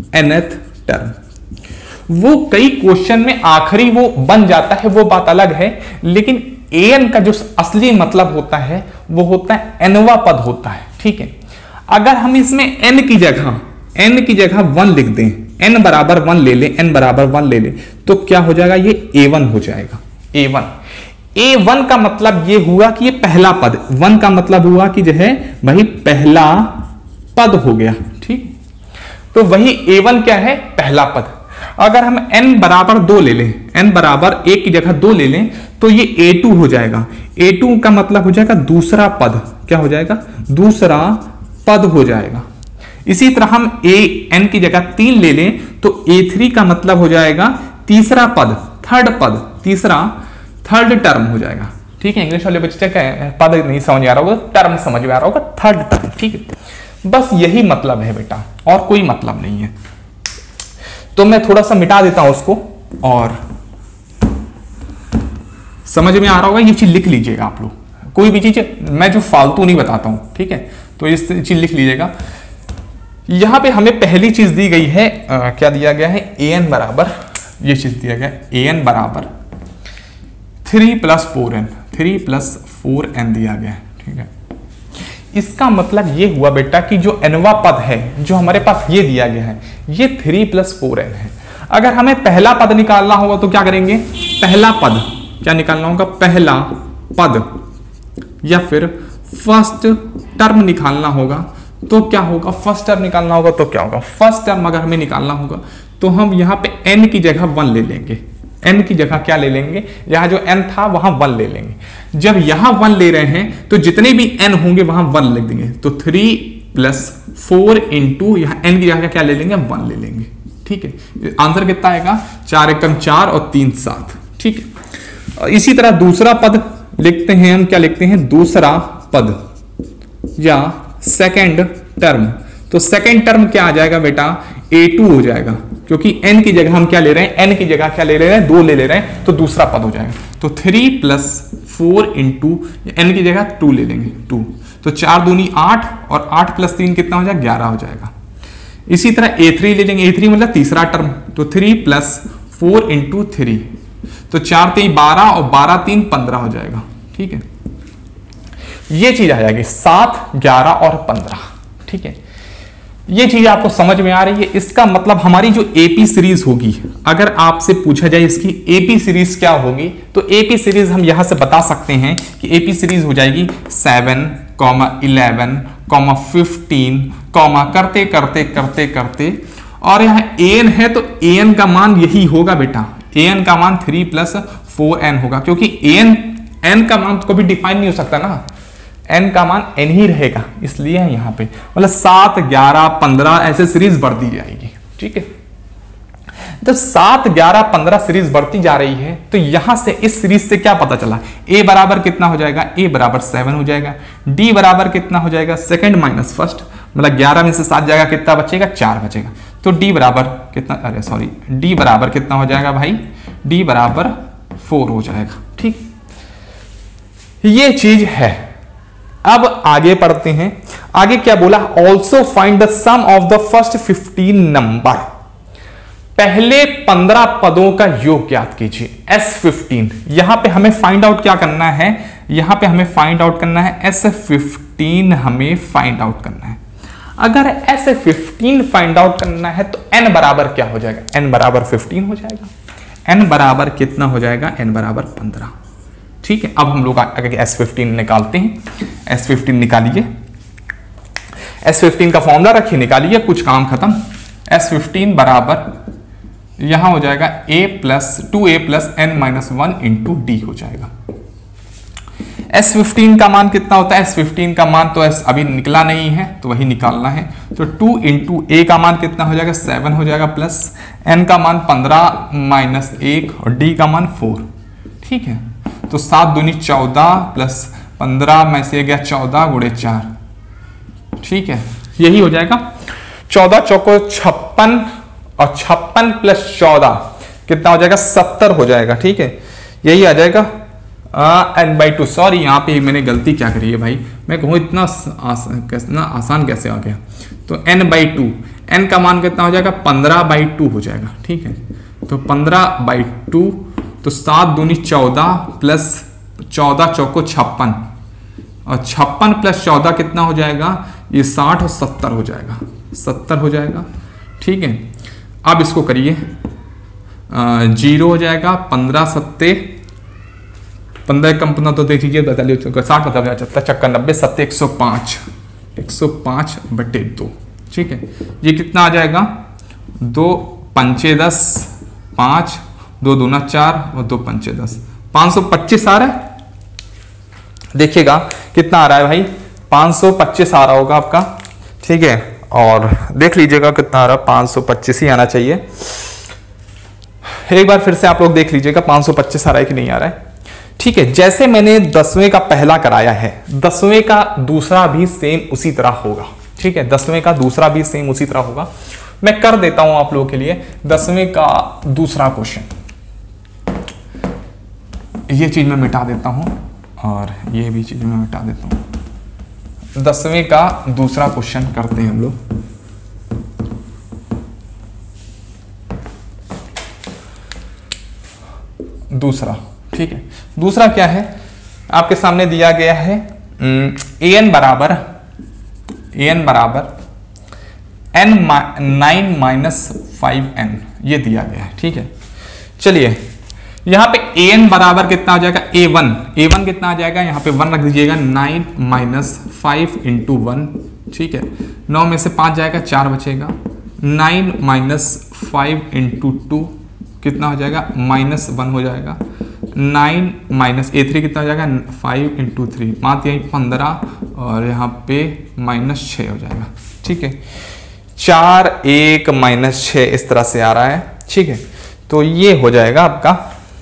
वो कई क्वेश्चन में आखिरी वो बन जाता है, वो बात अलग है, लेकिन an का जो असली मतलब होता है वो होता है nवा पद होता है, ठीक है। अगर हम इसमें n की जगह 1 लिख दें, n बराबर 1 ले लें, n बराबर 1 ले लें, तो क्या हो जाएगा, ये a1 हो जाएगा। a1 का मतलब ये हुआ कि ये पहला पद, 1 का मतलब हुआ कि जो है वही पहला पद हो गया, ठीक। तो वही a1 क्या है, पहला पद। अगर हम n बराबर 2 ले लें, n बराबर 1 की जगह 2 ले लें, तो ये a2 हो जाएगा। a2 का मतलब हो जाएगा दूसरा पद, क्या हो जाएगा, दूसरा पद हो जाएगा। इसी तरह हम n की जगह 3 ले लें, तो a3 का मतलब हो जाएगा तीसरा पद, थर्ड टर्म हो जाएगा, ठीक है। इंग्लिश वाले बच्चे का पद नहीं समझ आ रहा होगा, टर्म समझ में आ रहा होगा, थर्ड टर्म, ठीक है। बस यही मतलब है बेटा, और कोई मतलब नहीं है। तो मैं थोड़ा सा मिटा देता हूं उसको, और समझ में आ रहा होगा, ये चीज लिख लीजिएगा आप लोग। कोई भी चीज मैं जो फालतू नहीं बताता हूं, ठीक है, तो ये चीज लिख लीजिएगा। यहां पे हमें पहली चीज दी गई है, क्या दिया गया है, an बराबर, ये चीज दिया गया है an बराबर 3 + 4n दिया गया है, ठीक है। इसका मतलब ये हुआ बेटा कि जो nवा पद है जो हमारे पास ये दिया गया है, ये 3 + 4n है। अगर हमें पहला पद निकालना होगा तो क्या करेंगे, पहला पद क्या निकालना होगा, पहला पद, या फिर फर्स्ट टर्म निकालना होगा तो क्या होगा, फर्स्ट टर्म निकालना होगा तो क्या होगा, फर्स्ट टर्म अगर हमें निकालना होगा तो हम यहाँ पे n की जगह 1 ले लेंगे, n की जगह क्या ले लेंगे, यहाँ जो n था वहां 1 ले लेंगे। जब यहाँ 1 ले रहे हैं तो जितने भी n होंगे वहां 1 लिख देंगे, तो 3 + 4 × यहाँ n की जगह क्या ले लेंगे, 1 ले लेंगे, ठीक है। आंसर कितना आएगा, 4 एकम 4 और 3 7, ठीक है। इसी तरह दूसरा पद लिखते हैं हम, क्या लिखते हैं, दूसरा पद या सेकेंड टर्म। तो सेकेंड टर्म क्या आ जाएगा बेटा, a2 हो जाएगा, क्योंकि n की जगह हम क्या ले रहे हैं, n की जगह क्या ले रहे हैं, 2 ले रहे हैं, तो दूसरा पद हो जाएगा। तो 3 + 4 × n की जगह 2 ले लेंगे, 2, तो 4 दूनी 8 और 8 + 3 कितना हो जाएगा, 11 हो जाएगा। इसी तरह a3 ले लेंगे, a3 मतलब तीसरा टर्म, तो 3 + 4 × 3, तो 4 3 12 और 12 3 15 हो जाएगा, ठीक है। ये चीज आ जाएगी 7 11 और 15, ठीक है। ये चीज आपको समझ में आ रही है। इसका मतलब हमारी जो एपी सीरीज होगी, अगर आपसे पूछा जाए इसकी एपी सीरीज क्या होगी, तो एपी सीरीज हम यहां से बता सकते हैं कि एपी सीरीज हो जाएगी 7, 11, 15, करते करते करते करते, और यहाँ an है तो an का मान यही होगा बेटा, an का मान 3 + 4n होगा, क्योंकि n का मान कभी डिफाइन नहीं हो सकता ना, n का मान n ही रहेगा, इसलिए यहाँ पे मतलब 7 11 15 ऐसे सीरीज बढ़ती जाएगी, ठीक है। जब 7 11 15 सीरीज बढ़ती जा रही है तो यहां से इस सीरीज से क्या पता चला, a बराबर कितना हो जाएगा, a बराबर 7 हो जाएगा, d बराबर कितना हो जाएगा, सेकंड माइनस फर्स्ट, मतलब 11 में से 7 जाएगा, कितना बचेगा, 4 बचेगा। तो d बराबर कितना, अरे सॉरी, d बराबर कितना हो जाएगा भाई, d बराबर 4 हो जाएगा, ठीक। ये चीज है। अब आगे पढ़ते हैं, आगे क्या बोला, also find the sum of the first 15 number, पहले 15 पदों का योग ज्ञात कीजिए, S15। यहां पे हमें फाइंड आउट क्या करना है, यहां पे हमें फाइंड आउट करना है S15, हमें फाइंड आउट करना है। अगर S15 फाइंड आउट करना है तो n बराबर क्या हो जाएगा, n बराबर 15 हो जाएगा, n बराबर कितना हो जाएगा, n बराबर 15, ठीक है। अब हम लोग आगे S15 निकालते हैं। S15 निकालिए, S15 का फॉर्मूला रखिए, निकालिए, कुछ काम खत्म। S15 बराबर यहां हो जाएगा a + 2a + n - 1 × d हो जाएगा। S15 का मान कितना होता है? S15 का मान तो S अभी निकला नहीं है तो वही निकालना है। तो 2 इंटू A का मान कितना हो जाएगा? 7 हो जाएगा, प्लस N का मान 15 माइनस 1 और D का मान 4। ठीक है, तो 7 दूनी 14 प्लस 15 में से गया 14 गुणे 4। ठीक है, यही हो जाएगा 14 चौको 56 और 56 प्लस 14 कितना हो जाएगा? 70 हो जाएगा। ठीक है, यही आ जाएगा n/2। सॉरी, यहाँ पे मैंने गलती क्या करी है भाई, मैं कहूँ इतना आसान कैसे आ गया। तो n/2, n का मान कितना हो जाएगा? 15/2 हो जाएगा। ठीक है, तो 15/2, तो 7 दूनी 14 प्लस 14 चौको 56 और 56 प्लस 14 कितना हो जाएगा? ये 60 और 70 हो जाएगा, 70 हो जाएगा। ठीक है, अब इसको करिए, 0 हो जाएगा, 15 सत्ते 15 कम 15 तो देख लीजिए, 60 75 चक्कर 90 सत्ते 105, 105/2। ठीक है, ये कितना आ जाएगा? 2 पंचे 10, 5 2 दूना 4 और 2 पंचे 10, 525 आ रहा है। देखिएगा कितना आ रहा है भाई, 525 आ रहा होगा आपका। ठीक है, और देख लीजिएगा कितना आ रहा है, 525 ही आना चाहिए। एक बार फिर से आप लोग देख लीजिएगा 525 आ रहा है कि नहीं आ रहा है। ठीक है, जैसे मैंने 10वें का पहला कराया है, 10वें का दूसरा भी सेम उसी तरह होगा। ठीक है, 10वें का दूसरा भी सेम उसी तरह होगा। मैं कर देता हूं आप लोगों के लिए 10वें का दूसरा क्वेश्चन। ये चीज मैं मिटा देता हूं और ये भी चीज मैं मिटा देता हूं। 10वें का दूसरा क्वेश्चन करते हैं हम लोग। दूसरा, ठीक है, दूसरा क्या है आपके सामने दिया गया है, an बराबर n 9-5n ये दिया गया है। ठीक है, चलिए यहां पे an बराबर कितना आ जाएगा? a1 कितना आ जाएगा? यहां पे 1 रख दीजिएगा, 9 - 5 × 1। ठीक है, 9 में से 5 जाएगा, 4 बचेगा, 9 - 5 × 2 कितना हो जाएगा? -1 हो जाएगा। 9 - A3 कितना हो जाएगा? 5 × 3 मात्र यही 15 और यहाँ पे -6 हो जाएगा। ठीक है, 4 1 -6 इस तरह से आ रहा है। ठीक है, तो ये हो जाएगा आपका।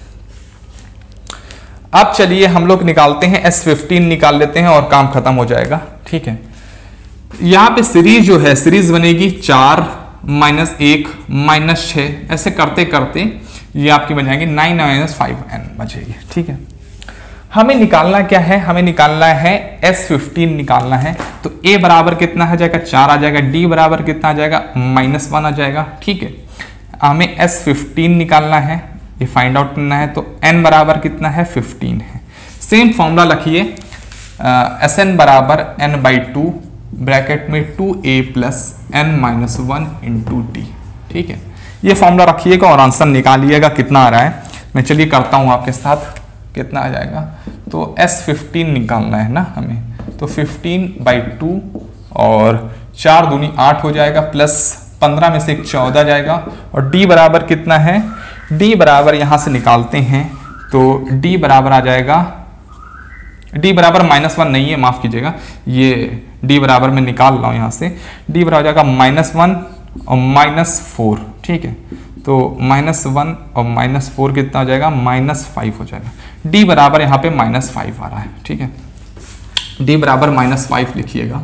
अब चलिए हम लोग निकालते हैं, S15 निकाल लेते हैं और काम खत्म हो जाएगा। ठीक है, यहाँ पे सीरीज जो है, सीरीज बनेगी 4 -1 -6, ऐसे करते करते ये आपकी बन जाएगी 9 - 5n बचेगी। ठीक है, हमें निकालना क्या है? हमें निकालना है S15 निकालना है। तो A बराबर कितना आ जाएगा? 4 आ जाएगा। D बराबर कितना आ जाएगा? -1 आ जाएगा। ठीक है, हमें S15 निकालना है, ये फाइंड आउट करना है। तो n बराबर कितना है? 15 है। सेम फॉर्मूला लिखिए, Sn बराबर n/2 ब्रैकेट में 2a + n - 1 × d। ठीक है, ये फॉर्मूला रखिएगा और आंसर निकालिएगा कितना आ रहा है। मैं चलिए करता हूं आपके साथ, कितना आ जाएगा। तो S15 निकालना है ना हमें, तो 15/2 और 4 दूनी 8 हो जाएगा, प्लस 15 में से 14 जाएगा। और D बराबर कितना है? D बराबर यहां से निकालते हैं, तो D बराबर आ जाएगा, D बराबर -1 नहीं है, माफ कीजिएगा, ये D बराबर मैं निकाल रहा हूं यहां से। D बराबर आ जाएगा -1 और -4। ठीक है, तो -1 और -4 कितना हो जाएगा? -5 हो जाएगा। D बराबर यहाँ पे -5 आ रहा है। ठीक है, D बराबर -5 लिखिएगा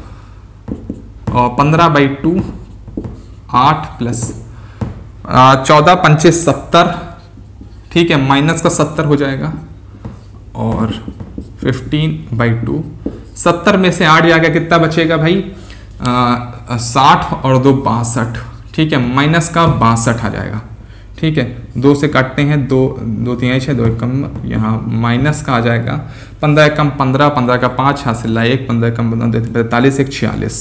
और 15/2 8 प्लस 14 पंचे 70। ठीक है, माइनस का 70 हो जाएगा और 15/2, 70 में से 8 जाएगा, कितना बचेगा भाई? 60 और 2 62। ठीक है, माइनस का 62 आ जाएगा। ठीक है, 2 से काटते हैं, 2 2 3 6 2 कम, यहाँ माइनस का आ जाएगा 15 कम 15, 15 का 5 हासिल ला 1, 15 कम 45 1 46,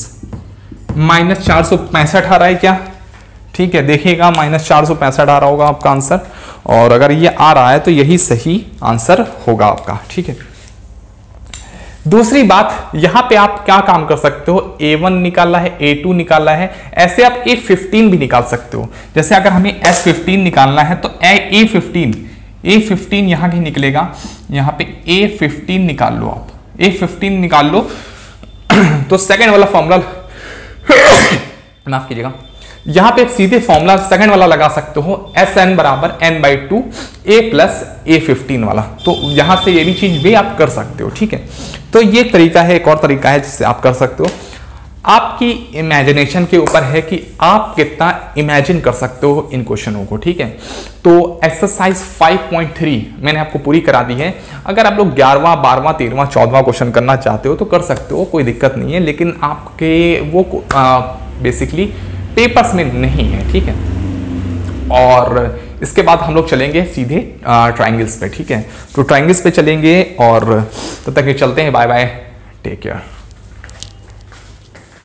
-465 आ रहा है क्या? ठीक है, देखिएगा -465 आ रहा होगा आपका आंसर, और अगर ये आ रहा है तो यही सही आंसर होगा आपका। ठीक है, दूसरी बात, यहां पे आप क्या काम कर सकते हो? A1 निकालना है, A2 निकालना है, ऐसे आप A15 भी निकाल सकते हो। जैसे अगर हमें S15 निकालना है तो A15 A15 यहाँ की निकलेगा, यहाँ पे A15 निकाल लो आप, A15 निकाल लो तो सेकंड वाला फॉर्मूला माफ कीजिएगा, यहां पे सीधे फॉर्मूला सेकंड वाला लगा सकते हो, Sn बराबर n/2 a प्लस A15 वाला। तो यहां से ये भी चीज भी आप कर सकते हो, ठीक है। तो ये तरीका है, एक और तरीका है जिससे आप कर सकते हो। आपकी इमेजिनेशन के ऊपर है कि आप कितना इमेजिन कर सकते हो इन क्वेश्चनों को, ठीक है। तो एक्सरसाइज 5.3 मैंने आपको पूरी करा दी है। अगर आप लोग 11वां 12वां 13वां 14वां क्वेश्चन करना चाहते हो तो कर सकते हो, कोई दिक्कत नहीं है, लेकिन आपके वो बेसिकली पेपर्स में नहीं है, ठीक है। और इसके बाद हम लोग चलेंगे सीधे ट्राइंगल्स पे, ठीक है। तो ट्राइंगल्स पे चलेंगे और तब तक ये चलते हैं, बाय बाय, टेक केयर।